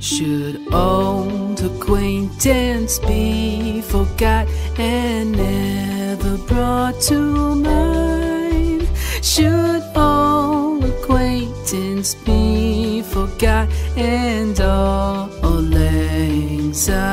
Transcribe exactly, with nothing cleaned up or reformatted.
Should old acquaintance be forgot and never brought to mind? Should old acquaintance be forgot and all anxiety